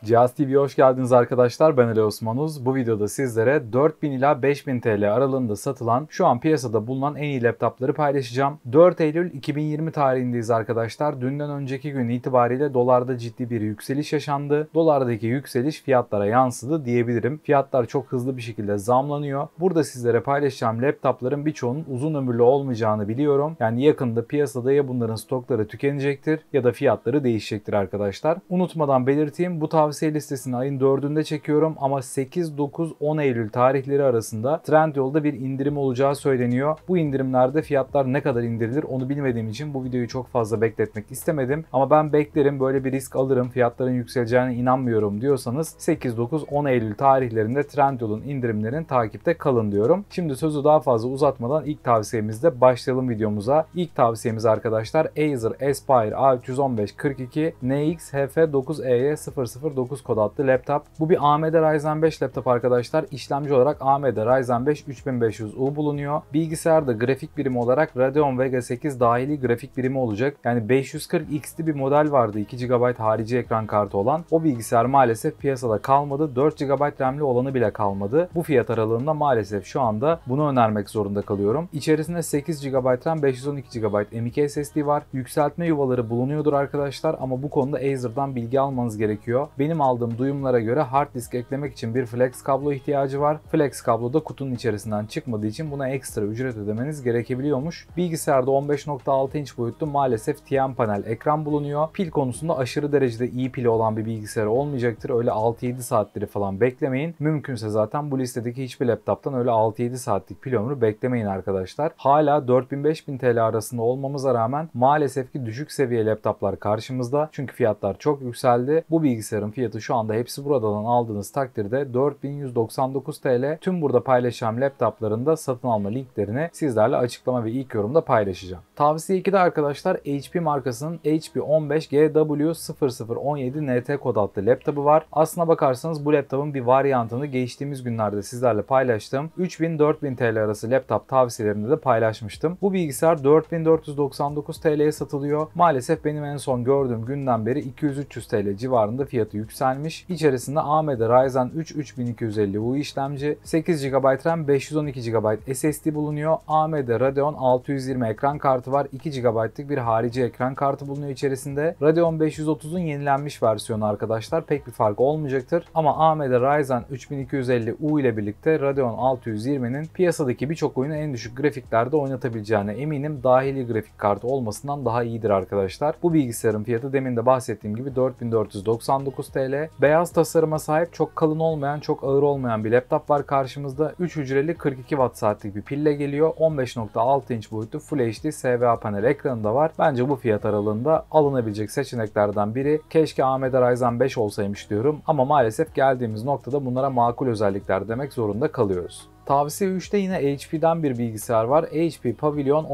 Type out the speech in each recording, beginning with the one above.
Cihaz TV'ye hoş geldiniz arkadaşlar. Ben Ali Osmanuz. Bu videoda sizlere 4000 ila 5000 TL aralığında satılan, şu an piyasada bulunan en iyi laptopları paylaşacağım. 4 Eylül 2020 tarihindeyiz arkadaşlar. Dünden önceki gün itibariyle dolarda ciddi bir yükseliş yaşandı. Dolardaki yükseliş fiyatlara yansıdı diyebilirim. Fiyatlar çok hızlı bir şekilde zamlanıyor. Burada sizlere paylaşacağım laptopların birçoğunun uzun ömürlü olmayacağını biliyorum. Yani yakında piyasada ya bunların stokları tükenecektir ya da fiyatları değişecektir arkadaşlar. Unutmadan belirteyim, bu tavsiye listesini ayın 4'ünde çekiyorum ama 8, 9, 10 Eylül tarihleri arasında Trendyol'da bir indirim olacağı söyleniyor. Bu indirimlerde fiyatlar ne kadar indirilir onu bilmediğim için bu videoyu çok fazla bekletmek istemedim. Ama ben beklerim, böyle bir risk alırım, fiyatların yükseleceğine inanmıyorum diyorsanız 8, 9, 10 Eylül tarihlerinde Trendyol'un indirimlerini takipte kalın diyorum. Şimdi sözü daha fazla uzatmadan ilk tavsiyemizle başlayalım videomuza. İlk tavsiyemiz arkadaşlar Acer Aspire A315-42 NX HF9EY009 kod adlı laptop. Bu bir AMD Ryzen 5 laptop arkadaşlar. İşlemci olarak AMD Ryzen 5 3500U bulunuyor. Bilgisayarda grafik birimi olarak Radeon Vega 8 dahili grafik birimi olacak. Yani 540X'li bir model vardı, 2 GB harici ekran kartı olan. O bilgisayar maalesef piyasada kalmadı. 4 GB RAM'li olanı bile kalmadı. Bu fiyat aralığında maalesef şu anda bunu önermek zorunda kalıyorum. İçerisinde 8 GB RAM, 512 GB M.2 SSD var. Yükseltme yuvaları bulunuyordur arkadaşlar ama bu konuda Acer'dan bilgi almanız gerekiyor. Benim aldığım duyumlara göre hard disk eklemek için bir flex kablo ihtiyacı var. Flex kablo da kutunun içerisinden çıkmadığı için buna ekstra ücret ödemeniz gerekebiliyormuş. Bilgisayarda 15.6 inç boyutlu maalesef TN panel ekran bulunuyor. Pil konusunda aşırı derecede iyi pili olan bir bilgisayar olmayacaktır. Öyle 6-7 saatleri falan beklemeyin. Mümkünse zaten bu listedeki hiçbir laptoptan öyle 6-7 saatlik pil ömrü beklemeyin arkadaşlar. Hala 4000-5000 TL arasında olmamıza rağmen maalesef ki düşük seviye laptoplar karşımızda. Çünkü fiyatlar çok yükseldi. Bu bilgisayarın fiyatı şu anda hepsi buradan aldığınız takdirde 4199 TL. Tüm burada paylaşacağım laptopların da satın alma linklerini sizlerle açıklama ve ilk yorumda paylaşacağım. Tavsiye 2'de arkadaşlar HP markasının HP 15GW0017NT kod adlı laptopu var. Aslına bakarsanız bu laptopun bir varyantını geçtiğimiz günlerde sizlerle paylaştım. 3000-4000 TL arası laptop tavsiyelerinde de paylaşmıştım. Bu bilgisayar 4499 TL'ye satılıyor. Maalesef benim en son gördüğüm günden beri 200-300 TL civarında fiyatı yükselmiş. İçerisinde AMD Ryzen 3 3250U işlemci, 8 GB RAM, 512 GB SSD bulunuyor. AMD Radeon 620 ekran kartı var. 2 GB'lık bir harici ekran kartı bulunuyor içerisinde. Radeon 530'un yenilenmiş versiyonu arkadaşlar. Pek bir fark olmayacaktır. Ama AMD Ryzen 3250U ile birlikte Radeon 620'nin piyasadaki birçok oyunu en düşük grafiklerde oynatabileceğine eminim. Dahili grafik kartı olmasından daha iyidir arkadaşlar. Bu bilgisayarın fiyatı demin de bahsettiğim gibi 4499 TL. Beyaz tasarıma sahip, çok kalın olmayan, çok ağır olmayan bir laptop var karşımızda. 3 hücreli 42 Watt saatlik bir pille geliyor. 15.6 inç boyutlu Full HD SVA panel ekranı da var. Bence bu fiyat aralığında alınabilecek seçeneklerden biri. Keşke AMD Ryzen 5 olsaymış diyorum ama maalesef geldiğimiz noktada bunlara makul özellikler demek zorunda kalıyoruz. Tavsiye 3'te yine HP'den bir bilgisayar var. HP Pavilion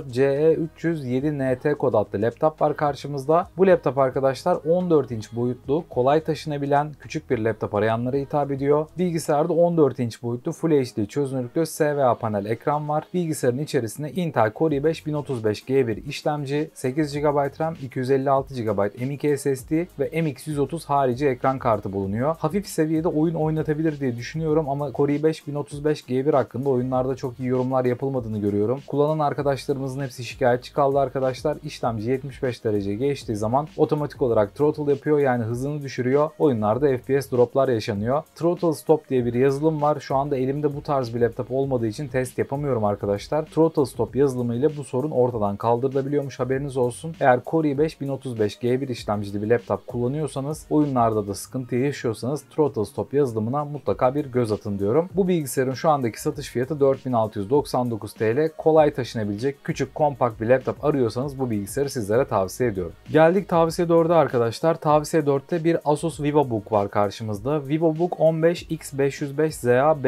14CE307NT kod adlı laptop var karşımızda. Bu laptop arkadaşlar 14 inç boyutlu, kolay taşınabilen küçük bir laptop arayanlara hitap ediyor. Bilgisayarda 14 inç boyutlu Full HD çözünürlüklü SVA panel ekran var. Bilgisayarın içerisinde Intel Core i5 1035G1 işlemci, 8 GB RAM, 256 GB M.2 SSD ve MX130 harici ekran kartı bulunuyor. Hafif seviyede oyun oynatabilir diye düşünüyorum ama Core i5 1035 G1 hakkında oyunlarda çok iyi yorumlar yapılmadığını görüyorum. Kullanan arkadaşlarımızın hepsi şikayetçi kaldı arkadaşlar. İşlemci 75 derece geçtiği zaman otomatik olarak throttle yapıyor, yani hızını düşürüyor. Oyunlarda FPS droplar yaşanıyor. Throttle Stop diye bir yazılım var. Şu anda elimde bu tarz bir laptop olmadığı için test yapamıyorum arkadaşlar. Throttle Stop yazılımı ile bu sorun ortadan kaldırılabiliyormuş, haberiniz olsun. Eğer Core i5 1035 G1 işlemcili bir laptop kullanıyorsanız, oyunlarda da sıkıntı yaşıyorsanız Throttle Stop yazılımına mutlaka bir göz atın diyorum. Bu bilgisayarın şu andaki satış fiyatı 4699 TL. Kolay taşınabilecek küçük kompakt bir laptop arıyorsanız bu bilgisayarı sizlere tavsiye ediyorum. Geldik tavsiye 4'e arkadaşlar. Tavsiye 4'te bir Asus VivoBook var karşımızda. VivoBook 15X505ZA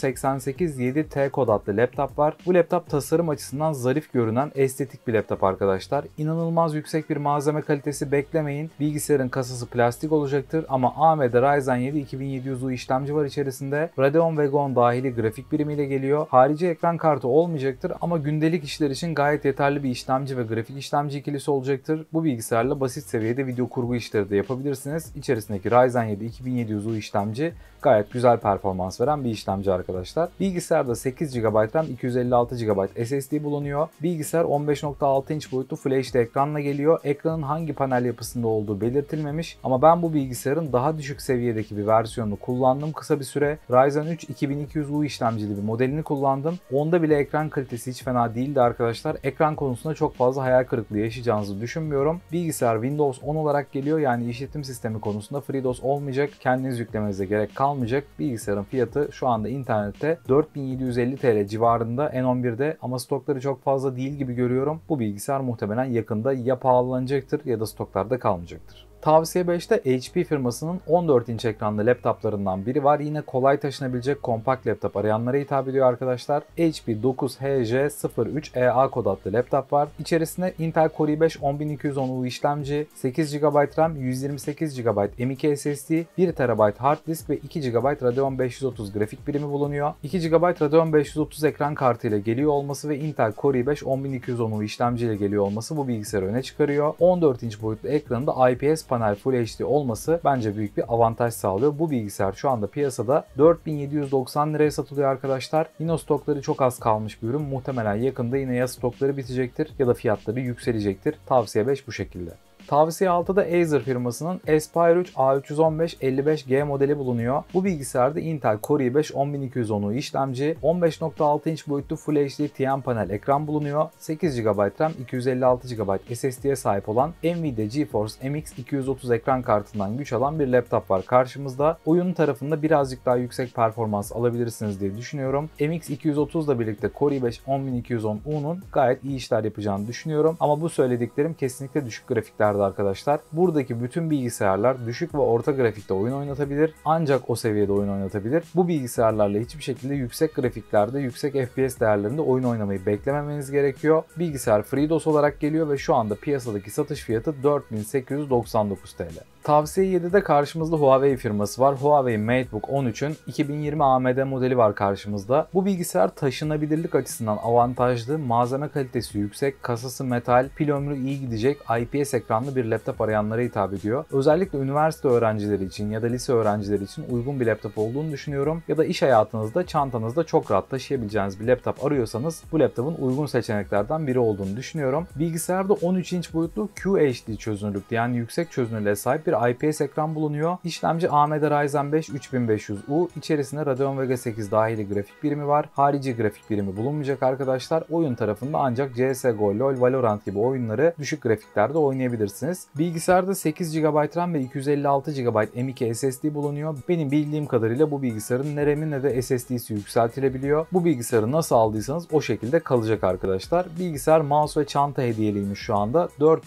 BQ887T kod adlı laptop var. Bu laptop tasarım açısından zarif görünen estetik bir laptop arkadaşlar. İnanılmaz yüksek bir malzeme kalitesi beklemeyin. Bilgisayarın kasası plastik olacaktır ama AMD Ryzen 7 2700U işlemci var içerisinde. Radeon Vega 10 dahili grafik grafik birimiyle geliyor. Harici ekran kartı olmayacaktır ama gündelik işler için gayet yeterli bir işlemci ve grafik işlemci ikilisi olacaktır. Bu bilgisayarla basit seviyede video kurgu işleri de yapabilirsiniz. İçerisindeki Ryzen 7 2700U işlemci gayet güzel performans veren bir işlemci arkadaşlar. Bilgisayarda 8 GB RAM, 256 GB SSD bulunuyor. Bilgisayar 15.6 inç boyutlu Full HD ekranla geliyor. Ekranın hangi panel yapısında olduğu belirtilmemiş ama ben bu bilgisayarın daha düşük seviyedeki bir versiyonunu kullandım kısa bir süre. Ryzen 3 2200U işlemcili bir modelini kullandım. Onda bile ekran kalitesi hiç fena değildi arkadaşlar. Ekran konusunda çok fazla hayal kırıklığı yaşayacağınızı düşünmüyorum. Bilgisayar Windows 10 olarak geliyor, yani işletim sistemi konusunda FreeDOS olmayacak. Kendiniz yüklemenize gerek kalmayacak. Bilgisayarın fiyatı şu anda internette 4750 TL civarında N11'de ama stokları çok fazla değil gibi görüyorum. Bu bilgisayar muhtemelen yakında ya pahalanacaktır ya da stoklarda kalmayacaktır. Tavsiye 5'te HP firmasının 14 inç ekranlı laptoplarından biri var. Yine kolay taşınabilecek kompakt laptop arayanlara hitap ediyor arkadaşlar. HP 9HJ03EA kod adlı laptop var. İçerisinde Intel Core i5 10210U işlemci, 8 GB RAM, 128 GB M.2 SSD, 1 TB hard disk ve 2 GB Radeon 530 grafik birimi bulunuyor. 2 GB Radeon 530 ekran kartı ile geliyor olması ve Intel Core i5 10210U işlemci ile geliyor olması bu bilgisayarı öne çıkarıyor. 14 inç boyutlu ekranında IPS panel Full HD olması bence büyük bir avantaj sağlıyor. Bu bilgisayar şu anda piyasada 4790 liraya satılıyor arkadaşlar. Yine stokları çok az kalmış bir ürün. Muhtemelen yakında yine ya stokları bitecektir ya da fiyatları yükselecektir. Tavsiye 5 bu şekilde. Tavsiye 6'da Acer firmasının Aspire 3 A315-55G modeli bulunuyor. Bu bilgisayarda Intel Core i5 10210U işlemci, 15.6 inç boyutlu Full HD TN panel ekran bulunuyor. 8 GB RAM, 256 GB SSD'ye sahip olan Nvidia GeForce MX 230 ekran kartından güç alan bir laptop var karşımızda. Oyun tarafında birazcık daha yüksek performans alabilirsiniz diye düşünüyorum. MX 230 ile birlikte Core i5 10210U'nun gayet iyi işler yapacağını düşünüyorum. Ama bu söylediklerim kesinlikle düşük grafiklerde arkadaşlar. Buradaki bütün bilgisayarlar düşük ve orta grafikte oyun oynatabilir. Ancak o seviyede oyun oynatabilir. Bu bilgisayarlarla hiçbir şekilde yüksek grafiklerde, yüksek FPS değerlerinde oyun oynamayı beklememeniz gerekiyor. Bilgisayar FreeDOS olarak geliyor ve şu anda piyasadaki satış fiyatı 4899 TL. Tavsiye 7'de karşımızda Huawei firması var. Huawei MateBook 13'ün 2020 AMD modeli var karşımızda. Bu bilgisayar taşınabilirlik açısından avantajlı, malzeme kalitesi yüksek, kasası metal, pil ömrü iyi gidecek, IPS ekranlı bir laptop arayanlara hitap ediyor. Özellikle üniversite öğrencileri için ya da lise öğrencileri için uygun bir laptop olduğunu düşünüyorum. Ya da iş hayatınızda, çantanızda çok rahat taşıyabileceğiniz bir laptop arıyorsanız bu laptopun uygun seçeneklerden biri olduğunu düşünüyorum. Bilgisayarda 13 inç boyutlu QHD çözünürlükte, yani yüksek çözünürlüğe sahip bir IPS ekran bulunuyor. İşlemci AMD Ryzen 5 3500U. İçerisinde Radeon Vega 8 dahili grafik birimi var. Harici grafik birimi bulunmayacak arkadaşlar. Oyun tarafında ancak CSGO, LoL, Valorant gibi oyunları düşük grafiklerde oynayabilirsiniz. Bilgisayarda 8 GB RAM ve 256 GB M.2 SSD bulunuyor. Benim bildiğim kadarıyla bu bilgisayarın ne RAM'i ne de SSD'si yükseltilebiliyor. Bu bilgisayarı nasıl aldıysanız o şekilde kalacak arkadaşlar. Bilgisayar mouse ve çanta hediyeliymiş şu anda.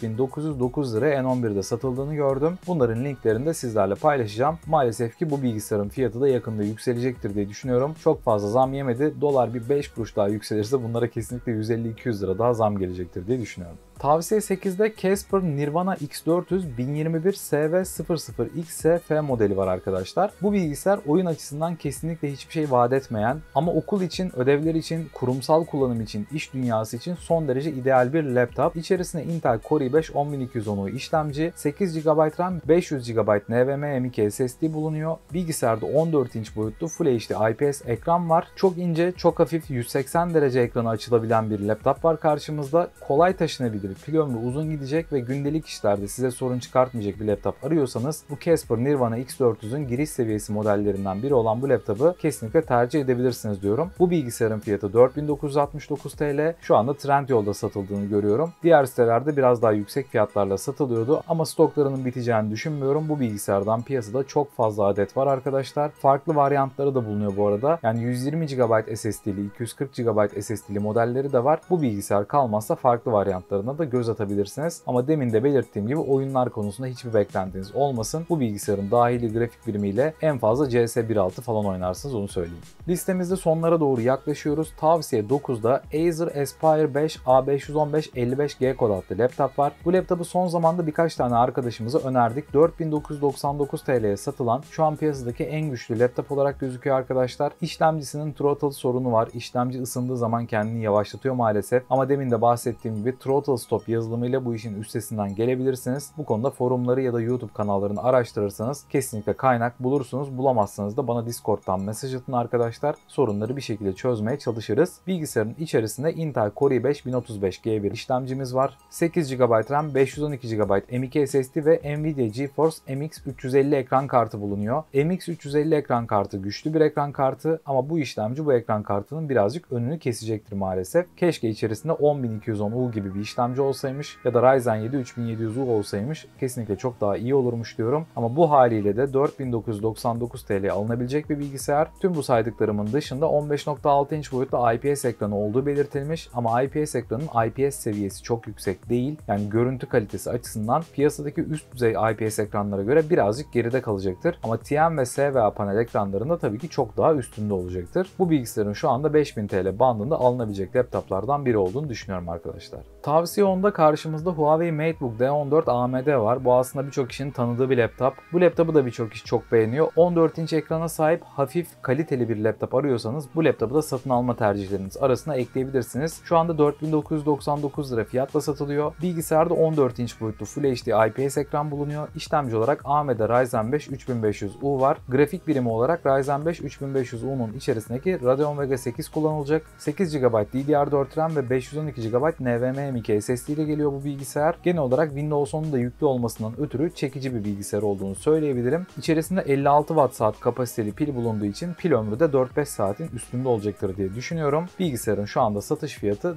4909 liraya N11'de satıldığını gördüm. Bunların linklerini de sizlerle paylaşacağım. Maalesef ki bu bilgisayarın fiyatı da yakında yükselecektir diye düşünüyorum. Çok fazla zam yemedi. Dolar bir 5 kuruş daha yükselirse bunlara kesinlikle 150-200 lira daha zam gelecektir diye düşünüyorum. Tavsiye 8'de Casper Nirvana X400 1021 SV00XF modeli var arkadaşlar. Bu bilgisayar oyun açısından kesinlikle hiçbir şey vaat etmeyen ama okul için, ödevler için, kurumsal kullanım için, iş dünyası için son derece ideal bir laptop. İçerisinde Intel Core i5 10210U işlemci, 8 GB RAM, 500 GB NVMe M.2 SSD bulunuyor. Bilgisayarda 14 inç boyutlu Full HD IPS ekran var. Çok ince, çok hafif 180 derece ekranı açılabilen bir laptop var karşımızda. Kolay taşınabilir, pil ömrü uzun gidecek ve gündelik işlerde size sorun çıkartmayacak bir laptop arıyorsanız bu Casper Nirvana X400'ün giriş seviyesi modellerinden biri olan bu laptopu kesinlikle tercih edebilirsiniz diyorum. Bu bilgisayarın fiyatı 4969 TL. Şu anda Trendyol'da satıldığını görüyorum. Diğer sitelerde biraz daha yüksek fiyatlarla satılıyordu ama stoklarının biteceğini düşünmüyorum. Bu bilgisayardan piyasada çok fazla adet var arkadaşlar. Farklı varyantları da bulunuyor bu arada. Yani 120 GB SSD'li, 240 GB SSD'li modelleri de var. Bu bilgisayar kalmazsa farklı varyantlarına fiyatlarına da göz atabilirsiniz. Ama demin de belirttiğim gibi oyunlar konusunda hiçbir beklentiniz olmasın. Bu bilgisayarın dahili grafik birimiyle en fazla CS 1.6 falan oynarsınız, onu söyleyeyim. Listemizde sonlara doğru yaklaşıyoruz. Tavsiye 9'da Acer Aspire 5 A515-55G kod adlı laptop var. Bu laptopu son zamanda birkaç tane arkadaşımıza önerdik. 4999 TL'ye satılan, şu an piyasadaki en güçlü laptop olarak gözüküyor arkadaşlar. İşlemcisinin throttle sorunu var. İşlemci ısındığı zaman kendini yavaşlatıyor maalesef. Ama demin de bahsettiğim gibi throttle stop yazılımıyla bu işin üstesinden gelebilirsiniz. Bu konuda forumları ya da YouTube kanallarını araştırırsanız kesinlikle kaynak bulursunuz. Bulamazsanız da bana Discord'dan mesaj atın arkadaşlar. Sorunları bir şekilde çözmeye çalışırız. Bilgisayarın içerisinde Intel Core i5 1035G bir işlemcimiz var. 8 GB RAM, 512 GB M.2 SSD ve Nvidia GeForce MX 350 ekran kartı bulunuyor. MX 350 ekran kartı güçlü bir ekran kartı ama bu işlemci bu ekran kartının birazcık önünü kesecektir maalesef. Keşke içerisinde 10210U gibi bir işlemci olsaymış ya da Ryzen 7 3700U olsaymış. Kesinlikle çok daha iyi olurmuş diyorum. Ama bu haliyle de 4999 TL'ye alınabilecek bir bilgisayar. Tüm bu saydıklarımın dışında 15.6 inç boyutlu IPS ekranı olduğu belirtilmiş ama IPS ekranın IPS seviyesi çok yüksek değil. Yani görüntü kalitesi açısından piyasadaki üst düzey IPS ekranlara göre birazcık geride kalacaktır. Ama TN ve SVA panel ekranlarında tabii ki çok daha üstünde olacaktır. Bu bilgisayarın şu anda 5000 TL bandında alınabilecek laptoplardan biri olduğunu düşünüyorum arkadaşlar. Tavsiye 10'da karşımızda Huawei MateBook D14 AMD var. Bu aslında birçok kişinin tanıdığı bir laptop. Bu laptopu da birçok kişi çok beğeniyor. 14 inç ekrana sahip hafif kaliteli bir laptop arıyorsanız bu laptopu da satın alma tercihleriniz arasına ekleyebilirsiniz. Şu anda 4999 lira fiyatla satılıyor. Bilgisayarda 14 inç boyutlu Full HD IPS ekran bulunuyor. İşlemci olarak AMD Ryzen 5 3500U var. Grafik birimi olarak Ryzen 5 3500U'nun içerisindeki Radeon Vega 8 kullanılacak. 8 GB DDR4 RAM ve 512 GB NVMe M.2 SSD ile geliyor bu bilgisayar. Genel olarak Windows 10'un da yüklü olmasından ötürü çekici bir bilgisayar olduğunu söyleyebilirim. İçerisinde 56 Watt saat kapasiteli pil bulunduğu için pil ömrü de 4-5 saatin üstünde olacaktır diye düşünüyorum. Bilgisayarın şu anda satış fiyatı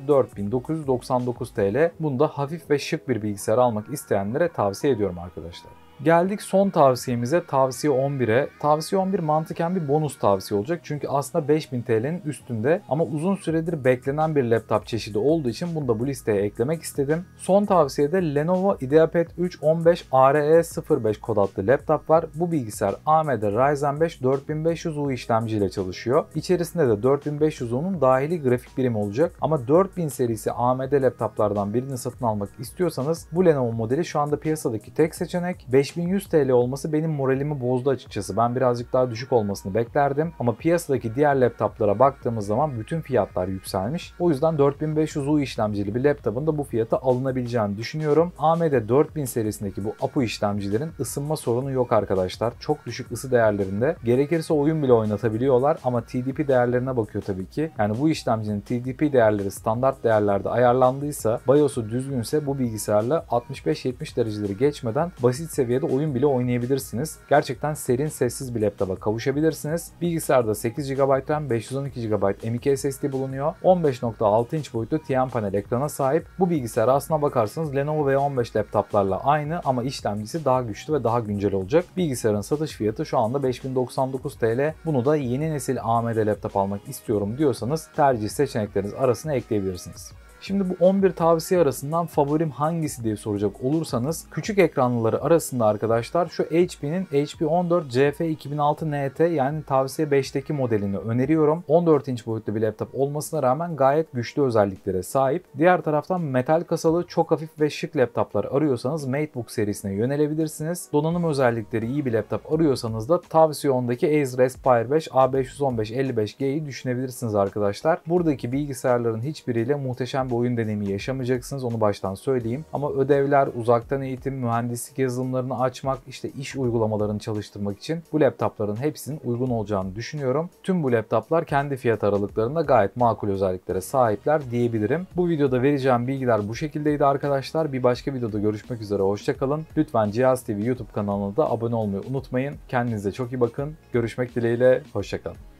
4999 TL. Bunu da hafif ve şık bir bilgisayar almak isteyenlere tavsiye ediyorum arkadaşlar. Geldik son tavsiyemize, tavsiye 11'e. Tavsiye 11 mantıken bir bonus tavsiye olacak. Çünkü aslında 5000 TL'nin üstünde ama uzun süredir beklenen bir laptop çeşidi olduğu için bunu da bu listeye eklemek istedim. Son tavsiyede Lenovo IdeaPad 3 15 ARE05 kod adlı laptop var. Bu bilgisayar AMD Ryzen 5 4500U işlemciyle çalışıyor. İçerisinde de 4500U'nun dahili grafik birimi olacak. Ama 4000 serisi AMD laptoplardan birini satın almak istiyorsanız bu Lenovo modeli şu anda piyasadaki tek seçenek. 5100 TL olması benim moralimi bozdu açıkçası. Ben birazcık daha düşük olmasını beklerdim. Ama piyasadaki diğer laptoplara baktığımız zaman bütün fiyatlar yükselmiş. O yüzden 4500U işlemcili bir laptopun da bu fiyata alınabileceğini düşünüyorum. AMD 4000 serisindeki bu APU işlemcilerin ısınma sorunu yok arkadaşlar. Çok düşük ısı değerlerinde. Gerekirse oyun bile oynatabiliyorlar ama TDP değerlerine bakıyor tabii ki. Yani bu işlemcinin TDP değerleri standart değerlerde ayarlandıysa, BIOS'u düzgünse bu bilgisayarla 65-70 dereceleri geçmeden basit seviyede oyun bile oynayabilirsiniz. Gerçekten serin sessiz bir laptopa kavuşabilirsiniz. Bilgisayarda 8 GB RAM, 512 GB M.2 SSD bulunuyor. 15.6 inç boyutlu TN panel ekrana sahip. Bu bilgisayar aslına bakarsanız Lenovo V15 laptoplarla aynı ama işlemcisi daha güçlü ve daha güncel olacak. Bilgisayarın satış fiyatı şu anda 5099 TL. Bunu da yeni nesil AMD laptop almak istiyorum diyorsanız tercih seçenekleriniz arasına ekleyebilirsiniz. Şimdi bu 11 tavsiye arasından favorim hangisi diye soracak olursanız küçük ekranlıları arasında arkadaşlar şu HP'nin HP 14 CF 2006 NT yani tavsiye 5'teki modelini öneriyorum. 14 inç boyutlu bir laptop olmasına rağmen gayet güçlü özelliklere sahip. Diğer taraftan metal kasalı çok hafif ve şık laptoplar arıyorsanız MateBook serisine yönelebilirsiniz. Donanım özellikleri iyi bir laptop arıyorsanız da tavsiye 10'daki Acer Aspire 5 A515-55G'yi düşünebilirsiniz arkadaşlar. Buradaki bilgisayarların hiçbiriyle muhteşem bir oyun deneyimi yaşamayacaksınız, onu baştan söyleyeyim. Ama ödevler, uzaktan eğitim, mühendislik yazılımlarını açmak, işte iş uygulamalarını çalıştırmak için bu laptopların hepsinin uygun olacağını düşünüyorum. Tüm bu laptoplar kendi fiyat aralıklarında gayet makul özelliklere sahipler diyebilirim. Bu videoda vereceğim bilgiler bu şekildeydi arkadaşlar. Bir başka videoda görüşmek üzere, hoşçakalın. Lütfen Cihaz TV YouTube kanalına da abone olmayı unutmayın. Kendinize çok iyi bakın. Görüşmek dileğiyle, hoşçakalın.